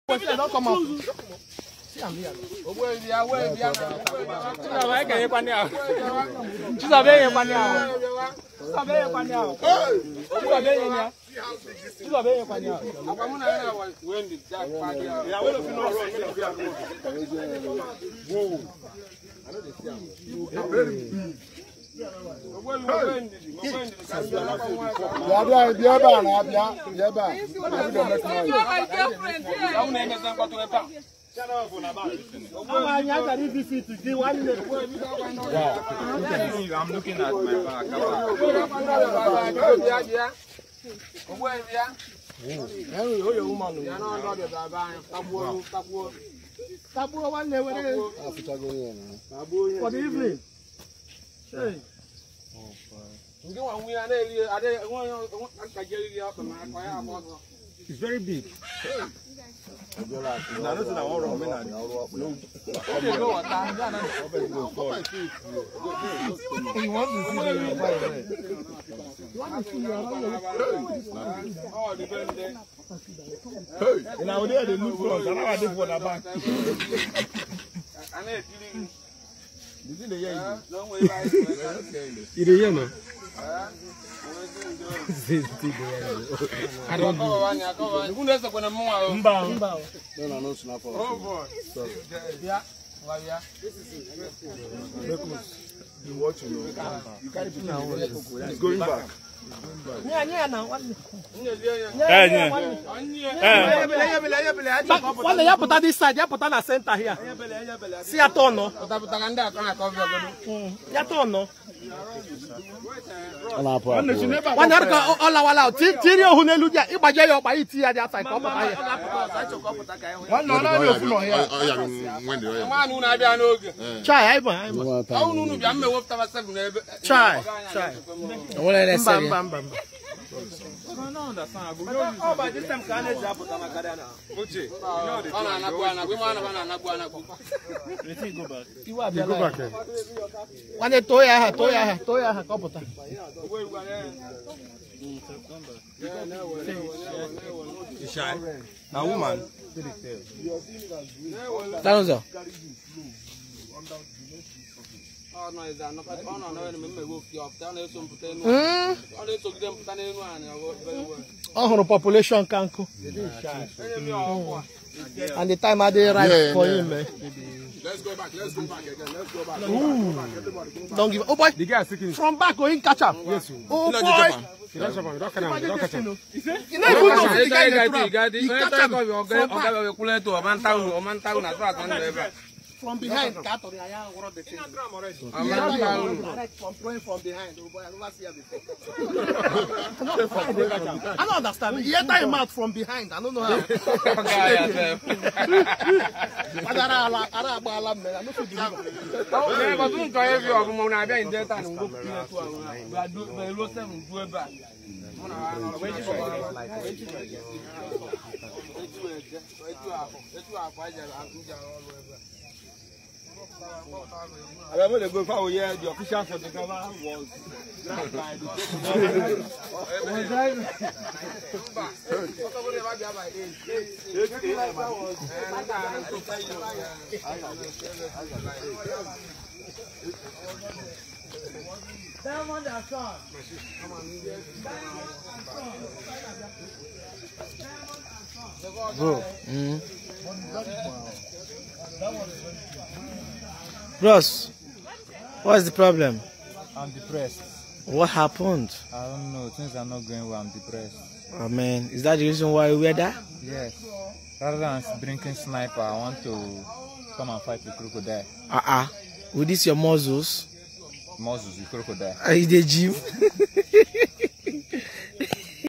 Don't come out. See, I'm here. I'm looking at my back. For the evening. It's very big. I don't know. He's going back. When you put on this side, you put on a center here. See a ton, no? One year ago, all our loud. Tirio who knew you, if I get your body, the other side. One no, Chai, oh, by this time, can I jump on Macadana? Go back. You are go back. When they toya, Copota. A woman. Thousand. Oh, population can go. And the time I did right for him. Let's go back again. Don't give. Oh boy, the guy is taking from back going catch up. Yes. Oh boy. Don't catch him. From behind, from behind. I don't understand. You enter him out from behind. I don't know how. I remember the go for the official photographer was by the Bros, what's the problem? I'm depressed. What happened? I don't know. Things are not going well. I'm depressed. Oh man, is that the reason why you were there? Yes. Rather than drinking sniper, I want to come and fight the crocodile. With this your muscles? Muscles, the crocodile. Are you the gym?